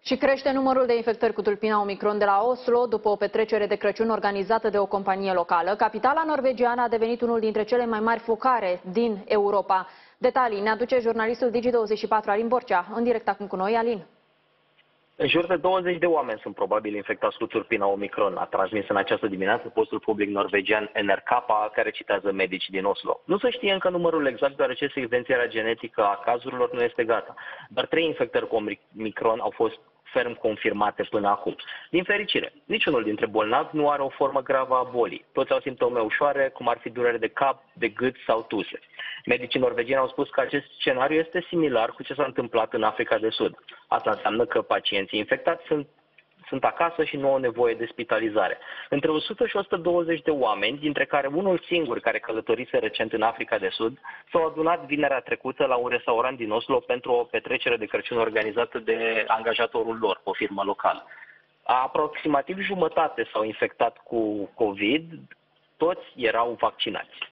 Și crește numărul de infectări cu tulpina Omicron de la Oslo după o petrecere de Crăciun organizată de o companie locală. Capitala norvegiană a devenit unul dintre cele mai mari focare din Europa. Detalii ne aduce jurnalistul Digi24 Alin Borcea. În direct acum cu noi, Alin. În jur de 20 de oameni sunt probabil infectați cu tulpina Omicron, a transmis în această dimineață postul public norvegian NRK, care citează medici din Oslo. Nu se știe încă numărul exact, deoarece secvențierea genetică a cazurilor nu este gata. Dar 3 infectări cu Omicron au fost ferm confirmate până acum. Din fericire, niciunul dintre bolnavi nu are o formă gravă a bolii. Toți au simptome ușoare, cum ar fi durere de cap, de gât sau tuse. Medicii norvegieni au spus că acest scenariu este similar cu ce s-a întâmplat în Africa de Sud. Asta înseamnă că pacienții infectați sunt acasă și nu au nevoie de spitalizare. Între 100 și 120 de oameni, dintre care unul singur care călătorise recent în Africa de Sud, s-au adunat vinerea trecută la un restaurant din Oslo pentru o petrecere de Crăciun organizată de angajatorul lor, o firmă locală. Aproximativ jumătate s-au infectat cu COVID, toți erau vaccinați.